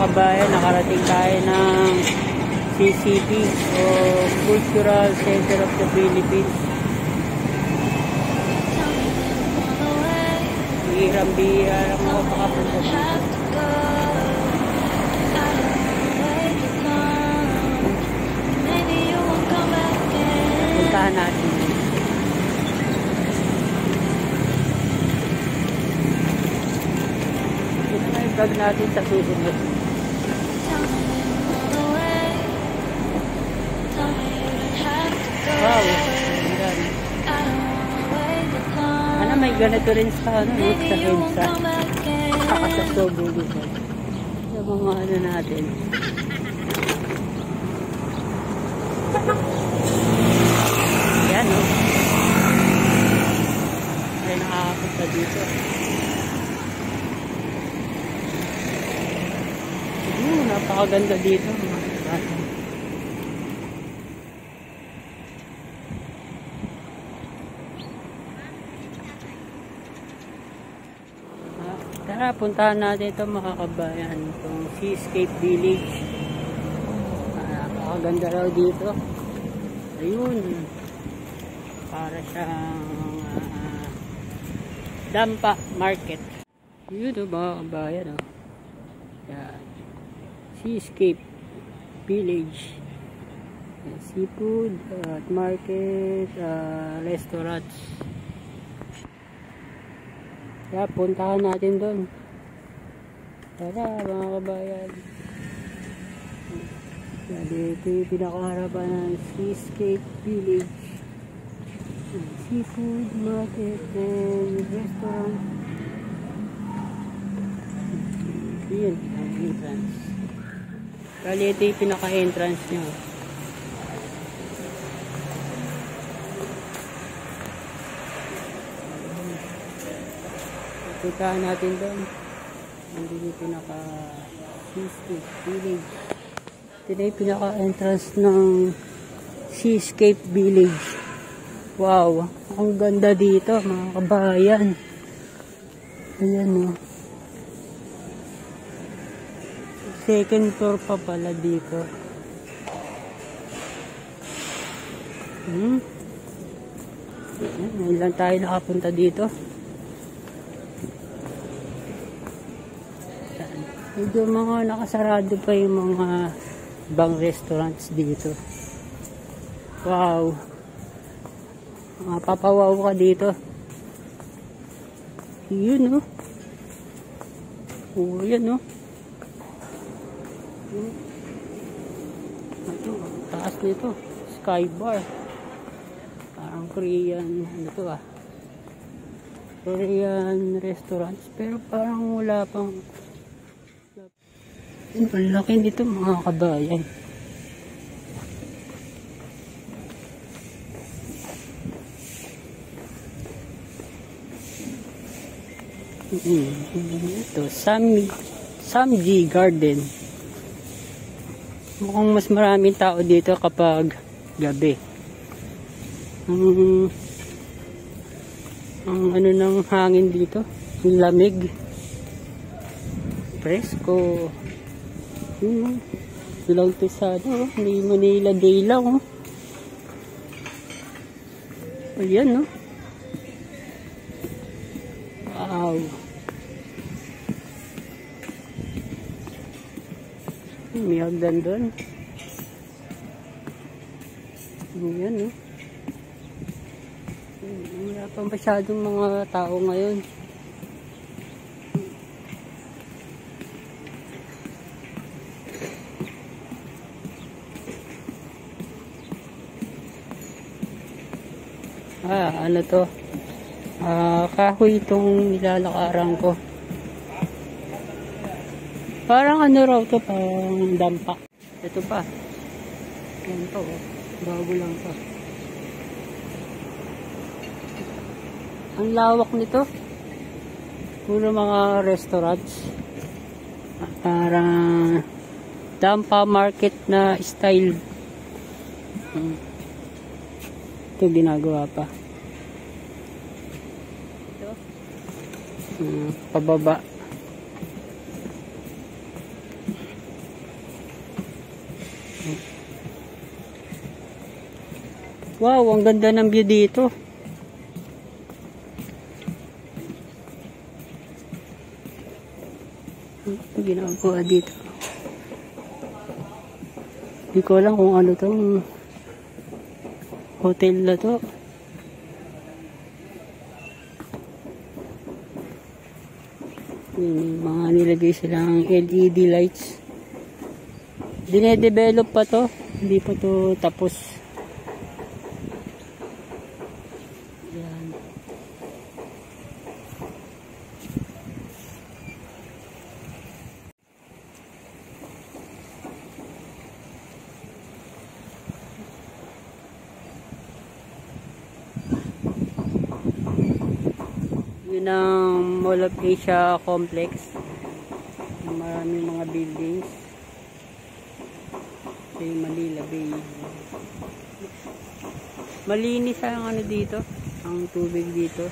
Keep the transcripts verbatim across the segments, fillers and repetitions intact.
kabayan, nakarating tayo ng C C P o Cultural Center of the Philippines. Bihirang-bihira lang ako makapunta dito. Puntahan natin. Ito na yung vlog natin sa susunod. Wow, ano, may ganito rin sa ano, sa Hensa, saka sa Sobo dito. Yung mga ano natin. Yan, no? Ay, nakakapunta dito. Uh, napakaganda dito, mga bata. Tara, puntahan natin ito, mga kabayan, itong Seascape Village. Ah, napakaganda raw dito. Ayun, para siyang uh, Dampa Market. Yun o, mga kabayan, o. Yan. Seascape Village. Seafood at market, uh, restaurants. Kaya puntahan natin doon. Tara, mga kabayan. Dito yung pinakaharapan ng Seascape Village. Seafood market and restaurant. Yun, ang entrance. Kali ito yung pinaka-entrance nyo. Puntahan natin doon. Nandito yung pinaka-Seascape Village. Ito na yung pinaka-entrance ng Seascape Village. Wow, ang ganda dito, mga kabayan. Ayan, o. Second floor pa pala dito. Hmm. Ngayon lang tayo nakapunta dito. Medyo mga nakasarado pa yung mga bang restaurants dito. Wow. Mapapawaw ka dito. Yun, oh. Oh, yan, oh. Ito, taas nito. Sky bar. Parang Korean, ano to ah. Korean restaurants. Pero parang wala pang... Ang laki nito, mga kabayan. Ito, Samji Samji Garden. Mukhang mas maraming tao dito kapag gabi. Ang, ang ano ng hangin dito, ang lamig. Presko. Hmm, lang to sa ano, hindi Manila Day lang, oh. Ayan, no? Wow. May hagdan doon. Ayan, no? Wala pa masyadong mga tao ngayon. Ah, ano to? Ah, kahoy itong nilalakaran ko. Parang ano raw to, parang dampa. Ito pa. Yan to, oh. Bago lang to. Ang lawak nito. Puro mga restaurants. Parang Dampa Market na style. Hmm. Ito ginagawa pa. Ito. Hmm, pababa. Wow, ang ganda ng view dito. Ang ginagawa dito. Hindi ko alam kung ano tong hotel na to. Yung mga nilagay silang L E D lights. Dine-develop pa to. Hindi pa to tapos. Yan. Yun ang Mall of Asia complex. Maraming mga buildings. Ito yung Manila Bay. Malinis ang ano dito, ang tubig dito.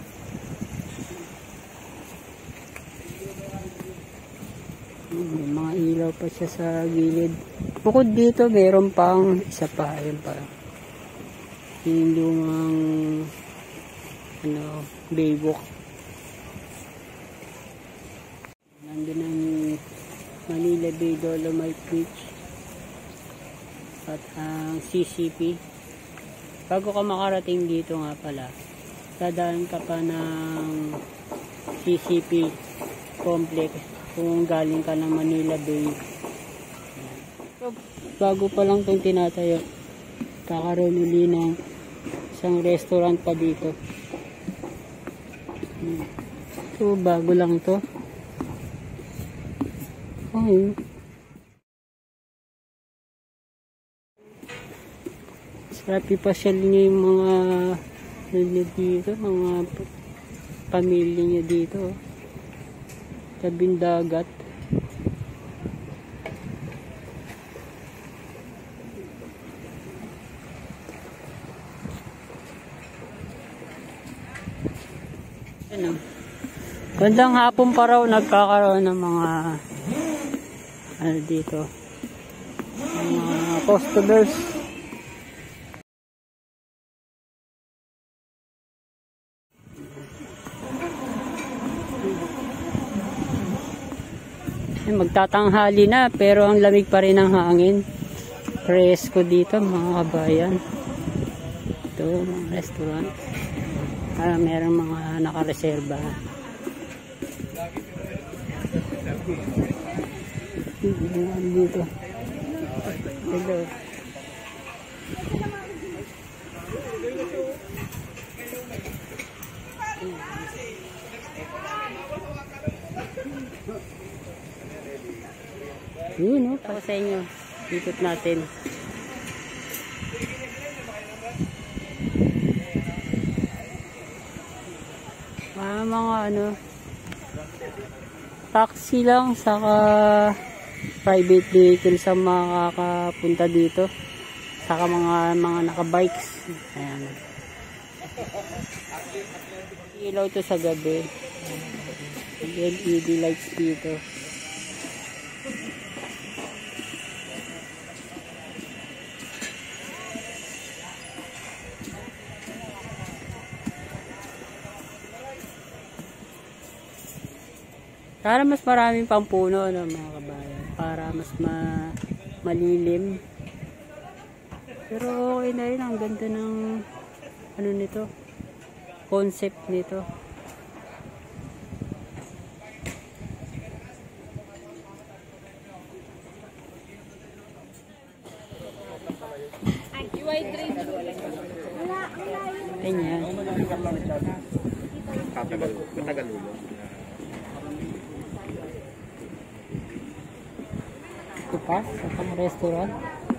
May mga ilaw pa siya sa gilid. Bukod dito, mayroon pang isa pa. Ayun pa. Yung lumang ano, baywalk. Nandun ang Manila Bay Dolomite Beach at ang C C P. Bago ka makarating dito nga pala, dadaan ka pa ng C C P complex kung galing ka ng Manila Bay. So, bago pa lang itong tinatayo, kakaroon uli ng isang restaurant pa dito. So, bago lang to. Okay. Sarap ipasyal niyo yung mga nyo dito, mga pamilya niyo dito. Tabing dagat. Ano? Bandang hapon pa raw nagkakaroon ng mga ano dito, mga customers. Magtatanghali na pero ang lamig pa rin ng hangin. Presko dito mga kabayan. Ito mga restaurant. Ah, meron mga nakareserba. Dito. Hello. Yun, no? Para sa inyo. Ikot natin. Ah, mga ano, taxi lang, saka private vehicle sa makakapunta dito. Saka mga mga naka-bikes. Ayan. Ilaw to sa gabi. L E D lights dito. Para mas maraming pang puno ng mga kabayan, para mas ma malilim. Pero okay na rin, ang ganda ng ano nito, concept nito. Ganyan. Katagalulo. Ito pa, sa pang restaurant.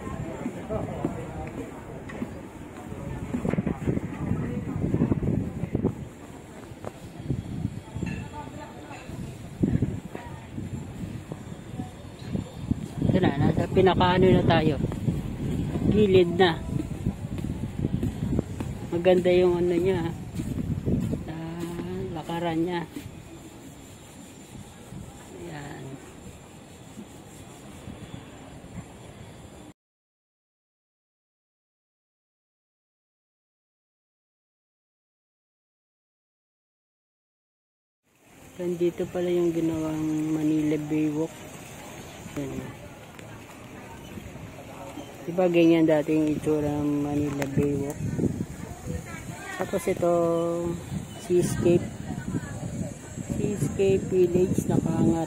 Ito na, nasa pinakaano na tayo. Gilid na. Maganda yung ano niya, uh, lakaran niya. Dito pala yung ginawang Manila Baywalk. Yan. Diba ganyan dati yung itsura ng Manila Baywalk. Tapos ito Seascape Seascape Village nakaangat.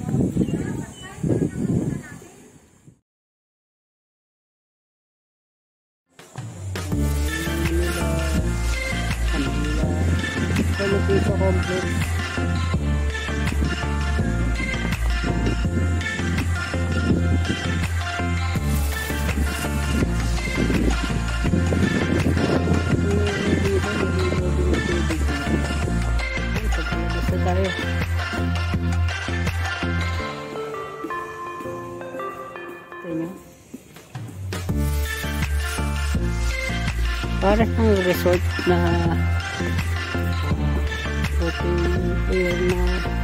Manila Manila Complex. Tayo. Ito para ng resort na uh, open air na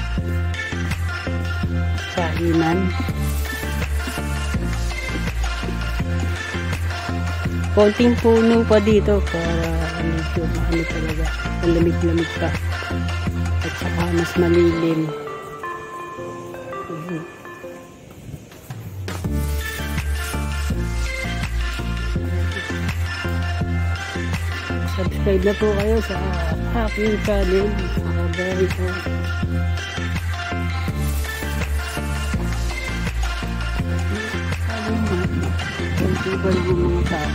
kainan. Konting puno pa dito para medyo ano talaga, malamig-lamig pa. At saka mas malilim. Subscribe na po kayo sa aking channel. Makabay po. Festival ng mga tao.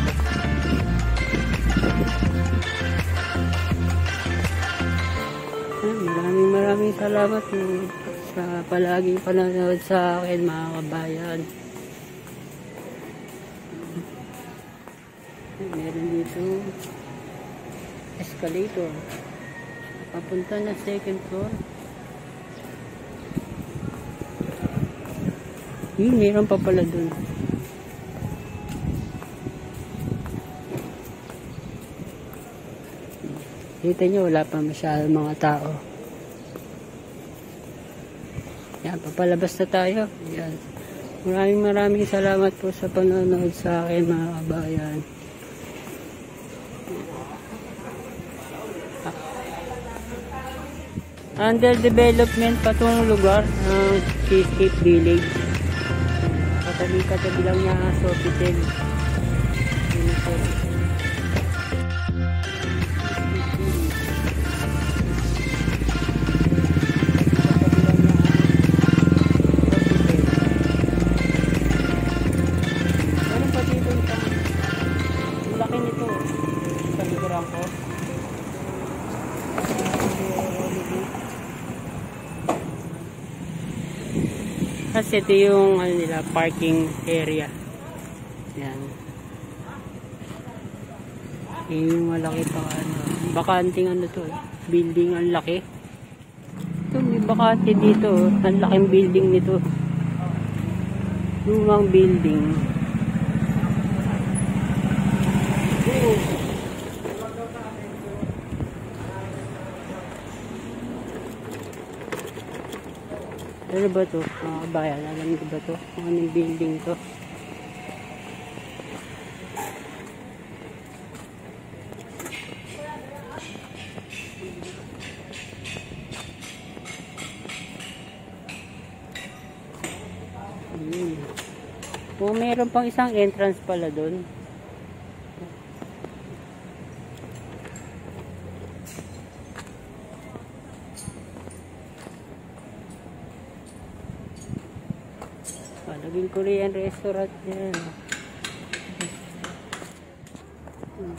Maraming maraming salamat sa palaging panonood sa akin, mga kabayan. Meron dito escalator papunta na second floor. Yun, meron pa pala dun. Kita nyo, wala pa masyadong mga tao. Yan, papalabas na tayo. Yan. Maraming maraming salamat po sa panonood sa akin, mga kabayan. Under development pa itong lugar ng Seascape Village. Katabi-katabi lang niya sa Sofitel. Meron pa dito ang laki nito sa likuran ko. Kasi ito yung ano nila, parking area. Yan. Yung malaki pa ano, bakanting ano to, building ang laki. Ito may bakante dito, ang laking building nito. Lumang building. Ano ba ito? Mga kabayan, alam niyo ba ito? Kung anong building ito? Hmm. Kung meron pang isang entrance pala doon. Naging Korean restaurant yan. Hmm.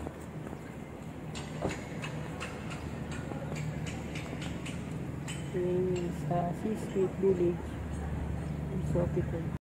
Sa Seascape Village. Sofitel.